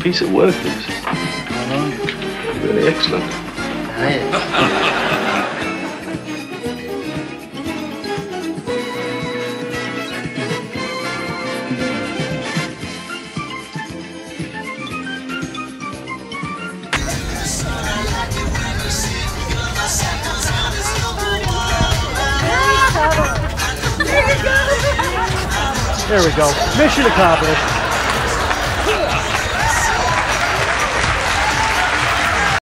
piece of work, this. Really excellent. There we go. Mission accomplished.